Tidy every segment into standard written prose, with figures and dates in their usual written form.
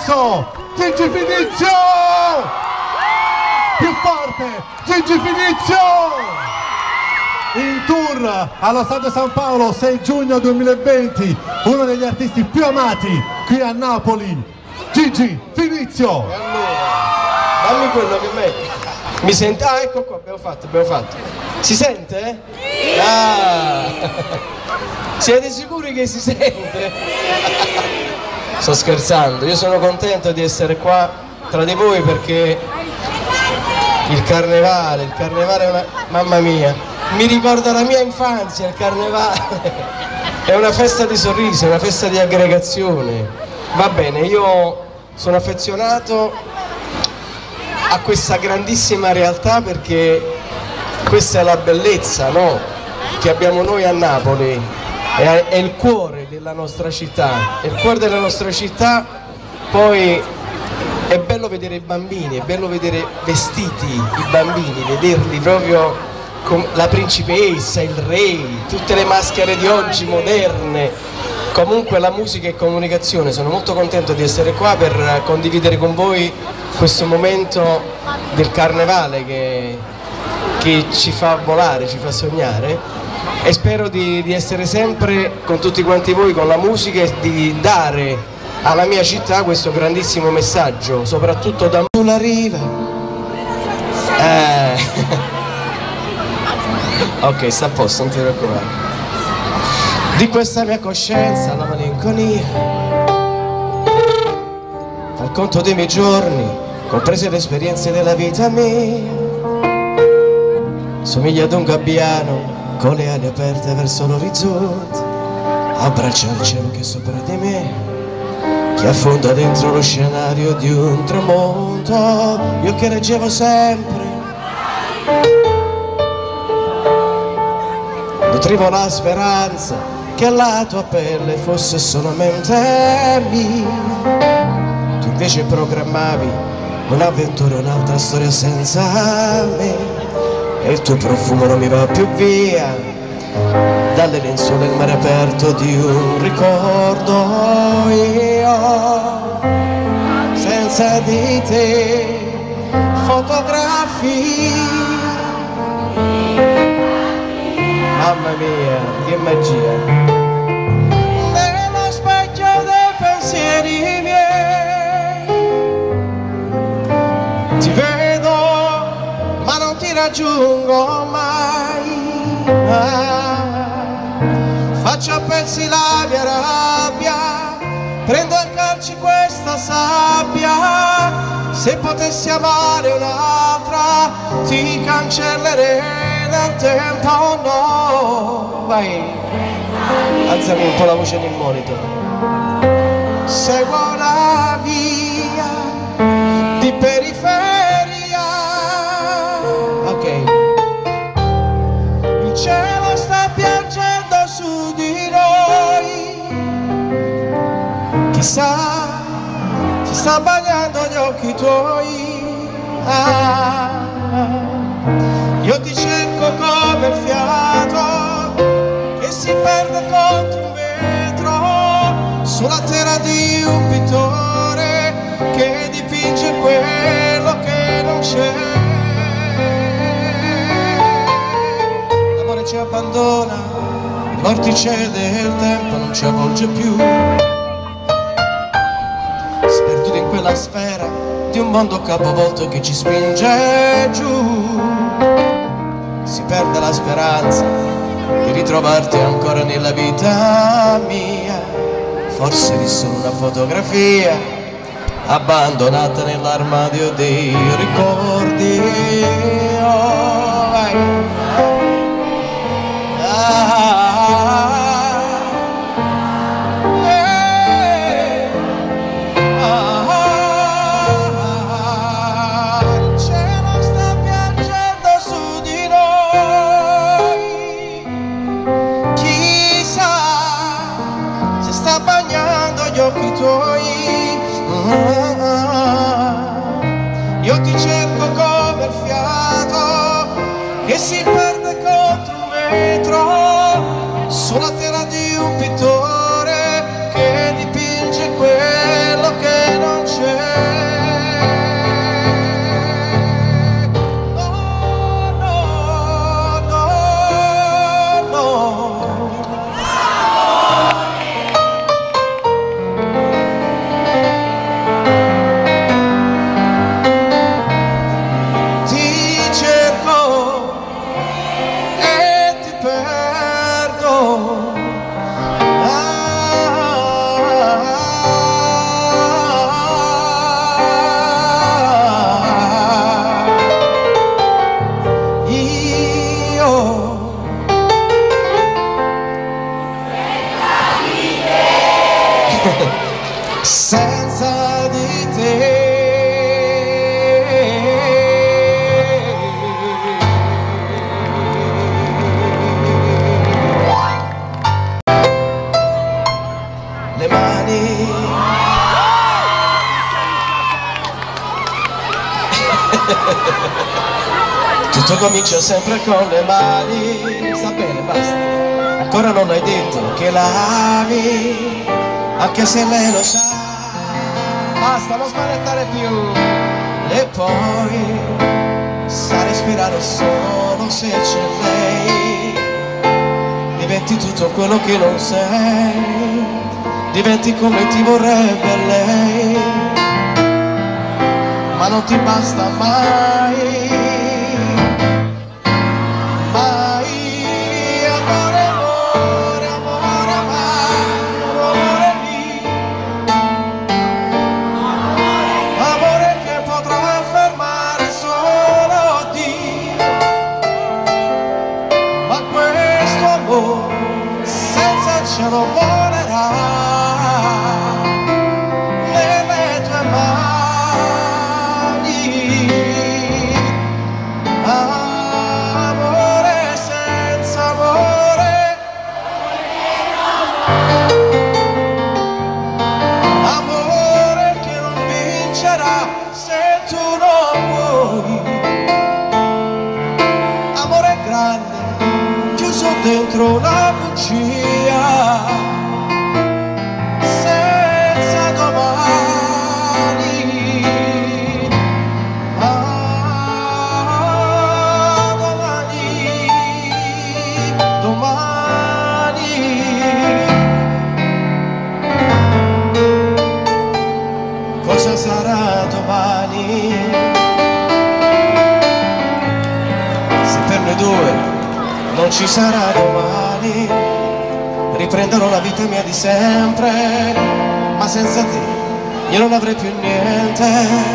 basso, Gigi Finizio! Più forte, Gigi Finizio! In tour allo Stadio San Paolo 6 giugno 2020, uno degli artisti più amati qui a Napoli, Gigi Finizio! E allora, dammi quello che metti. Mi sente? Ah, ecco qua, abbiamo fatto. Si sente? Ah. Siete sicuri che si sente? Sto scherzando, io sono contento di essere qua tra di voi perché il carnevale è una... mamma mia, mi ricorda la mia infanzia, il carnevale è una festa di sorrisi, è una festa di aggregazione. Va bene, io sono affezionato a questa grandissima realtà perché questa è la bellezza, no? Che abbiamo noi a Napoli, è il cuore della nostra città, è il cuore della nostra città. Poi è bello vedere i bambini, è bello vedere vestiti i bambini, vederli proprio con la principessa, il re, tutte le maschere di oggi moderne. Comunque la musica e comunicazione, sono molto contento di essere qua per condividere con voi questo momento del carnevale che ci fa volare, ci fa sognare, e spero di essere sempre con tutti quanti voi con la musica e di dare alla mia città questo grandissimo messaggio, soprattutto da sulla riva. Ok, sta a posto, non ti preoccupare. Di questa mia coscienza la malinconia fa il conto dei miei giorni, comprese le esperienze della vita mia. Somiglia ad un gabbiano con le ali aperte verso l'orizzonte, abbraccia il cielo che è sopra di me, che affonda dentro lo scenario di un tramonto. Io che leggevo sempre, nutrivo la speranza che la tua pelle fosse solamente mia. Tu invece programmavi un'avventura, un'altra storia senza me, e il tuo profumo non mi va più via dalle lenzuola del mare aperto di un ricordo. Io senza di te fotografia. Mamma mia, che magia! Nello specchio dei pensieri miei ti vedo, ma non ti raggiungo mai. Faccio a pezzi la mia rabbia, prendo a calci questa sabbia. Se potessi amare un'altra ti cancellerei dal tempo, no. Vai, alzami un po' la voce nel monitor. Seguo la via di periferia. Ok. Il cielo sta piangendo su di noi. Chissà, ti sta bagnando gli occhi tuoi. Io ti cerco come il fiato che si perde contro un vetro, sulla terra di un pittore che dipinge quello che non c'è. L'amore ci abbandona, il vortice del tempo non ci avvolge più, sperduti in quella sfera di un mondo capovolto che ci spinge giù. Si perde la speranza di ritrovarti ancora nella vita mia, forse di solo una fotografia abbandonata nell'armadio dei ricordi. Oh, vai. Io ti cerco come il fiato che si perde contro un vetro, sulla tela di un pittore che dipinge quello che non c'è. senza di te. Le mani tutto comincia sempre con le mani. Sta bene, basta. Ancora non hai detto che la ami, anche se lei lo sa. Basta, non smanettare più. E poi sa respirare solo se c'è lei. Diventi tutto quello che non sei, diventi come ti vorrebbe lei, ma non ti basta mai. Senza cielo volerà nelle tue mani. Amore senza amore, amore che non vincerà se tu non vuoi. Amore grande chiuso dentro una bugia, senza domani. Domani, domani. Cosa sarà domani? Se per noi due non ci sarà domani, riprenderò la vita mia di sempre, ma senza te io non avrei più niente,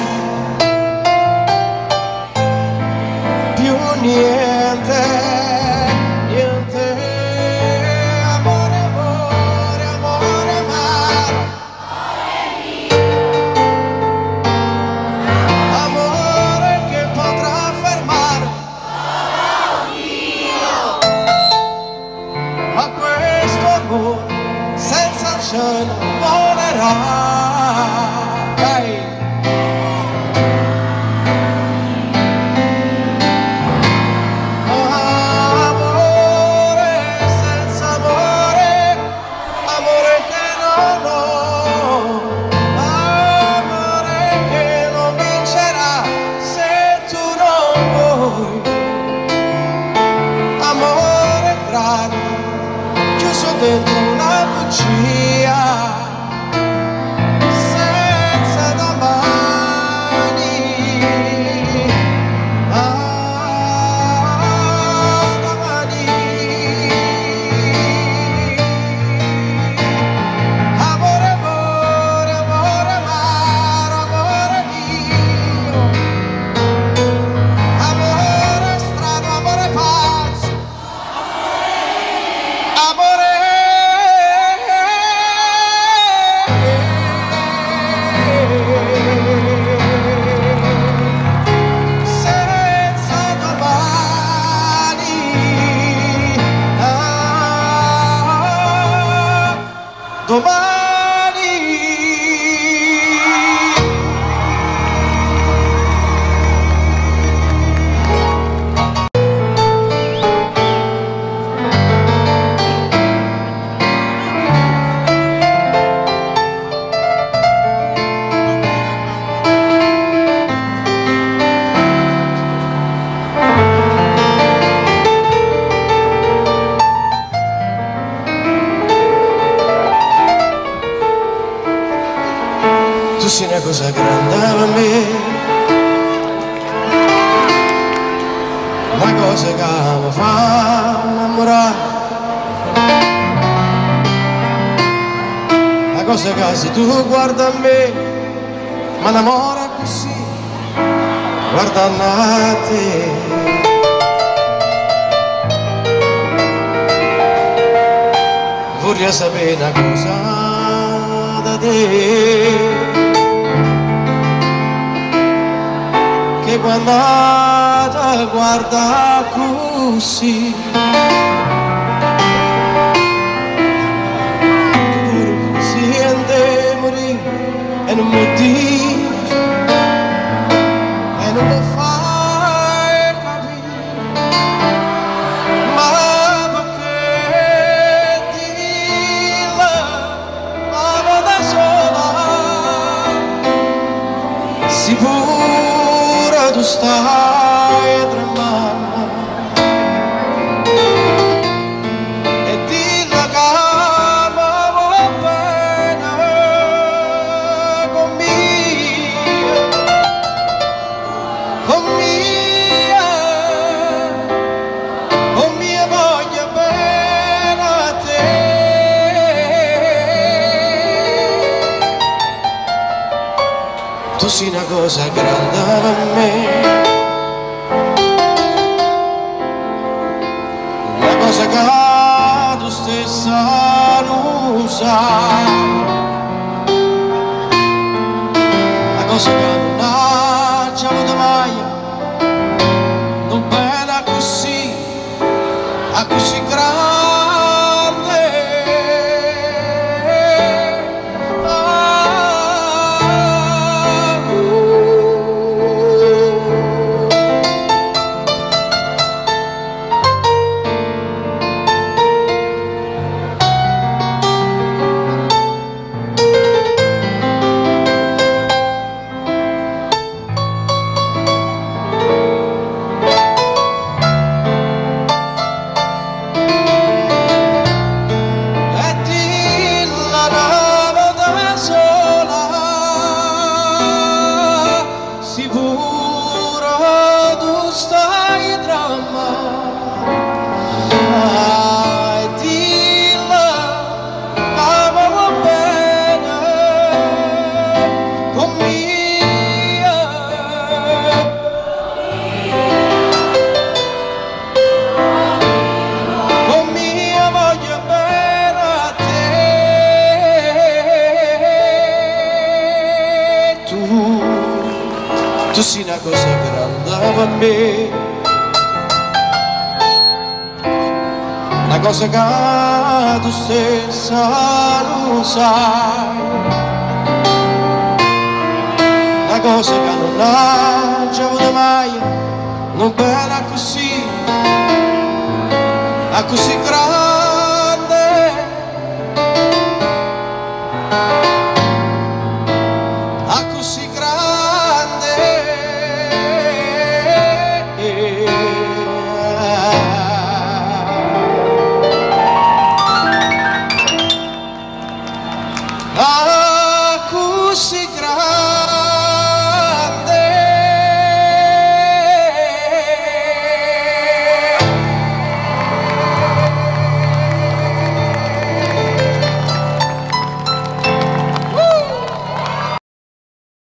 più niente, niente. Amore, amore, amore, amaro, amore che potrà fermare, ma questo amore senza cielo volerà. Hey. Amore senza amore, amore che non ho, amore che non vincerà se tu non vuoi. Amore grande chiuso dentro una bugia, senza domani. Domani. Amore, amore, amore, amaro, amore mio, amore strano, amore pazzo, amore senza domani. Domani. Tu sei una cosa grande per me, una cosa che mi fa innamorare, una cosa che se tu guarda a me mi innamora così, guardando a te. Vorrei sapere una cosa da te. amata, guarda così. Tu siente morire e non mi dici, e non mi fai capire, ma perché dilla, ama da sola, sicura tu stai tremando, e dilla che mi va bene con mia voglia bene a te. Tu sei una cosa grande per me, una cosa che tu stessa non sai, una cosa che non c'è avuto mai, non bella così, a così grande. Sicura tu stai dramma, e dilla che mi va bene con mia voglia bene a te. Tu sei una cosa grande per me, una cosa che tu stessa non sai, una cosa che non c'è avuto mai, non bella così, a così grande, a così